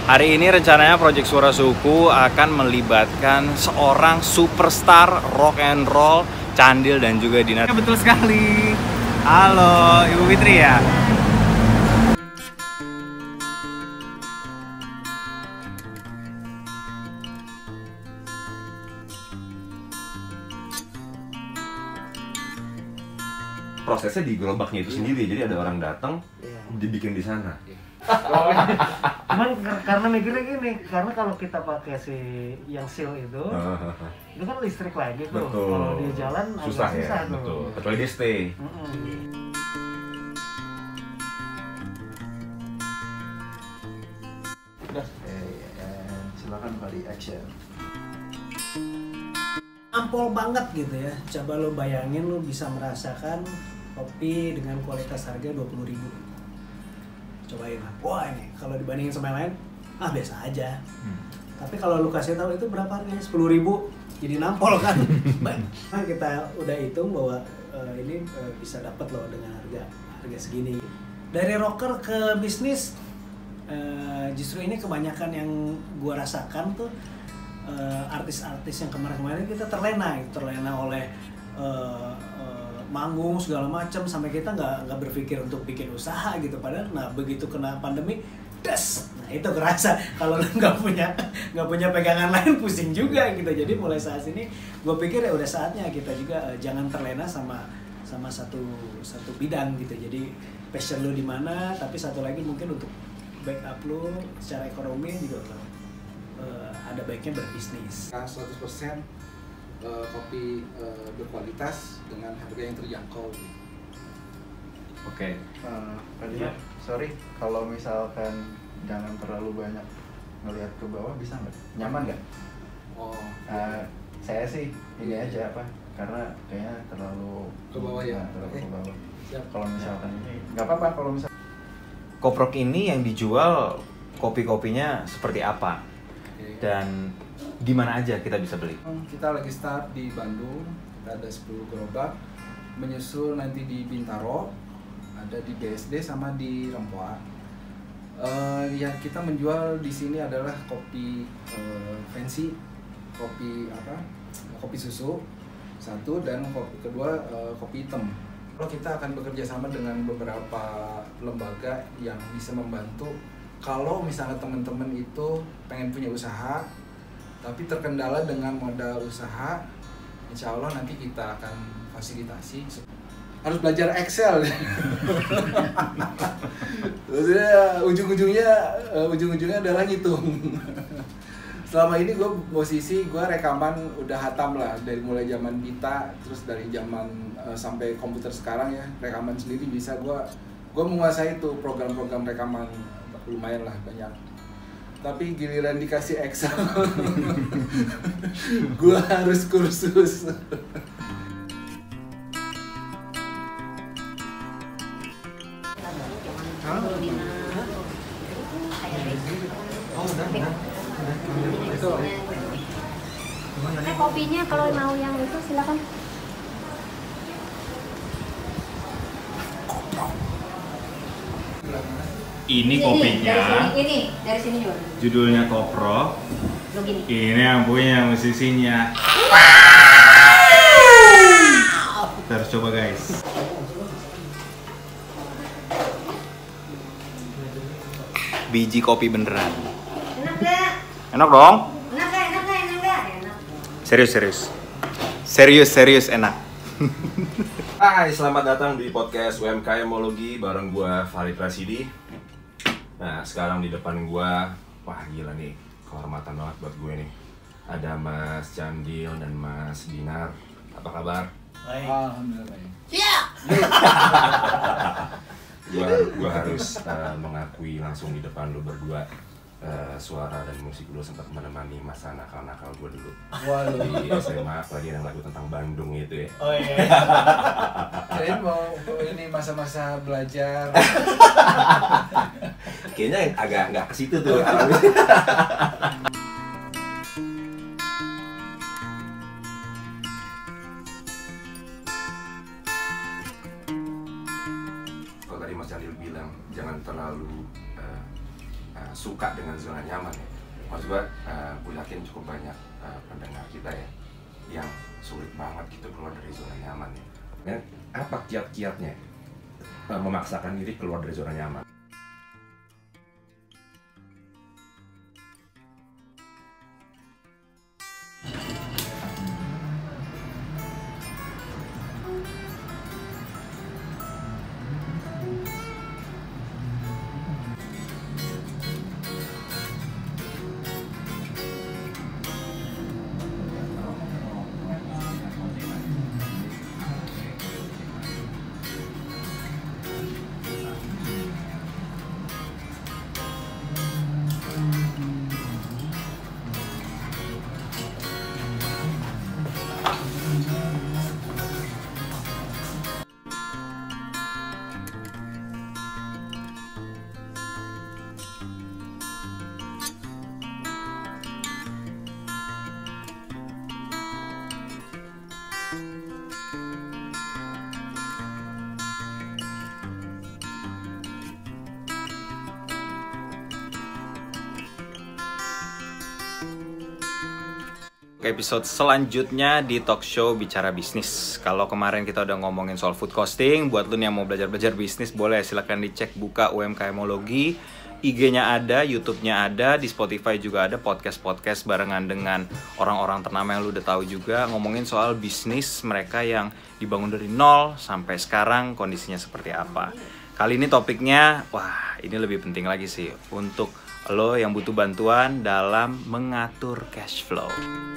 Hari ini rencananya Project Suara Suku akan melibatkan seorang superstar rock and roll, Candil dan juga Dinar. Betul sekali. Halo, Ibu Fitri ya. Prosesnya di gerobaknya itu sendiri, jadi ada orang datang, dibikin di sana. Cuman karena mikirnya gini, karena kalau kita pakai yang seal itu kan listrik lagi tuh. Kalau dia jalan susah agak susah ya, tuh. betul. Kecuali dia stay. Silakan kali action. Ampol banget gitu ya. Coba lo bayangin, lo bisa merasakan kopi dengan kualitas harga 20.000. Cobain lah. Wah ini kalau dibandingin sama yang lain, biasa aja. Tapi kalau lu kasih tahu itu berapa harganya? 10.000, jadi nampol kan. Nah, kita udah hitung bahwa ini bisa dapat loh dengan harga segini. Dari rocker ke bisnis, justru ini kebanyakan yang gua rasakan tuh artis-artis yang kemarin-kemarin kita terlena oleh manggung segala macam sampai kita nggak berpikir untuk bikin usaha gitu. Padahal begitu kena pandemi itu kerasa kalau lu nggak punya pegangan lain, pusing juga gitu. Jadi mulai saat ini gue pikir ya udah saatnya kita juga jangan terlena sama satu bidang gitu. Jadi passion lu di mana, tapi satu lagi mungkin untuk backup lu secara ekonomi juga ada baiknya berbisnis. 100% kopi berkualitas dengan harga yang terjangkau. Oke. Tadinya, sorry, kalau misalkan jangan terlalu banyak ngelihat ke bawah, bisa nggak? Nyaman nggak? Saya sih ini aja karena kayaknya terlalu ke bawah ya. Terlalu ke bawah. Siap. Kalau misalkan ini nggak apa-apa kalau misalkan. Koprok ini yang dijual kopi-kopinya seperti apa? Dan di mana aja kita bisa beli? Kita lagi start di Bandung, kita ada 10 gerobak, menyusul nanti di Bintaro, ada di BSD sama di Rempoa. Yang kita menjual di sini adalah kopi fancy, kopi susu satu, dan kopi kedua kopi hitam. Kalau kita akan bekerja sama dengan beberapa lembaga yang bisa membantu. Kalau misalnya teman-teman itu pengen punya usaha tapi terkendala dengan modal usaha, insya Allah nanti kita akan fasilitasi. Harus belajar Excel. ujung-ujungnya adalah ngitung. Selama ini gue rekaman udah hatam lah, dari mulai zaman Vita, terus dari zaman sampai komputer sekarang ya, rekaman sendiri bisa. Gue menguasai tuh program-program rekaman, lumayan lah banyak. Tapi giliran dikasih Excel, gue harus kursus. Kopinya kalau mau yang itu silakan. Ini kopinya. Ini dari sini juga. Judulnya Koprok. Begini. Ini yang punya musisinya. Kita harus coba guys. Biji kopi beneran. Enak gak? Enak dong? Enak gak? Enak gak? Enak gak? Enak. Serius enak. Hai, selamat datang di podcast UMKMologi bareng gua Farid Rasidi. Nah, sekarang di depan gua, wah gila nih, kehormatan banget buat gue nih. Ada Mas Candil dan Mas Dinar. Apa kabar? Baik. Alhamdulillah baik. Gua harus mengakui langsung di depan lu berdua, suara dan musik lu sempat menemani masa nakal-nakal gue dulu. Di SMA, apalagi ada lagu tentang Bandung gitu ya. Oh iya. Kalian mau ini masa-masa belajar. Kayaknya agak nggak ke situ tuh. Kalau tadi Mas Candil bilang jangan terlalu suka dengan zona nyaman ya. Maksud gue yakin cukup banyak pendengar kita ya yang sulit banget gitu keluar dari zona nyaman ya. Nah, apa kiat-kiatnya memaksakan diri keluar dari zona nyaman? Episode selanjutnya di talk show Bicara Bisnis. Kalau kemarin kita udah ngomongin soal food costing, buat lu nih yang mau belajar bisnis, boleh silahkan dicek, buka UMKMologi. IG-nya ada, YouTube-nya ada, di Spotify juga ada podcast-podcast barengan dengan orang-orang ternama yang lu udah tahu juga, ngomongin soal bisnis mereka yang dibangun dari nol sampai sekarang kondisinya seperti apa. Kali ini topiknya, wah ini lebih penting lagi sih untuk lo yang butuh bantuan dalam mengatur cash flow.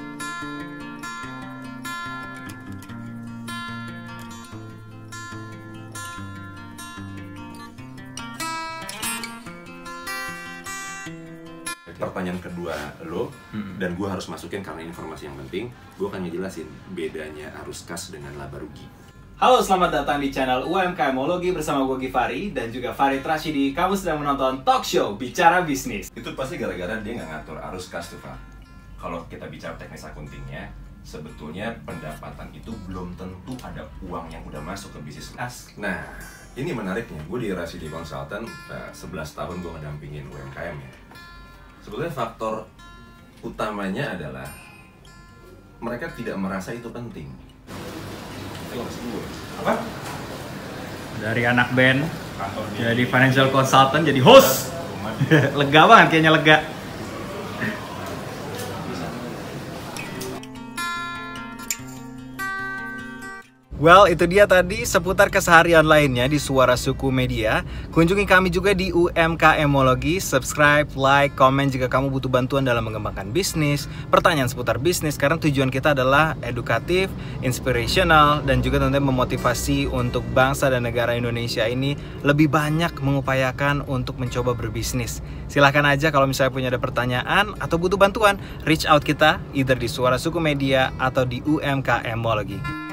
Pertanyaan kedua lo, dan gue harus masukin karena informasi yang penting, gue akan ngejelasin bedanya arus kas dengan laba rugi. Halo, selamat datang di channel UMKMologi bersama gue Givari dan juga Farid Rashidi. Kamu sedang menonton talk show Bicara Bisnis. Itu pasti gara-gara dia nggak ngatur arus kas tuh, Pak. Kalau kita bicara teknis akuntingnya, sebetulnya pendapatan itu belum tentu ada uang yang udah masuk ke bisnis kas. Nah, ini menariknya, gue di Rashidi Consultant 11 tahun gue ngedampingin UMKM ya. Sebetulnya faktor utamanya adalah mereka tidak merasa itu penting. Apa? Dari anak band, jadi financial consultant, jadi host. Lega banget kayaknya, lega. Well, itu dia tadi seputar keseharian lainnya di Suara Suku Media. Kunjungi kami juga di UMKMologi, subscribe, like, komen jika kamu butuh bantuan dalam mengembangkan bisnis, pertanyaan seputar bisnis, karena tujuan kita adalah edukatif, inspirational, dan juga tentunya memotivasi untuk bangsa dan negara Indonesia ini lebih banyak mengupayakan untuk mencoba berbisnis. Silahkan aja kalau misalnya punya ada pertanyaan atau butuh bantuan, reach out kita either di Suara Suku Media atau di UMKMologi.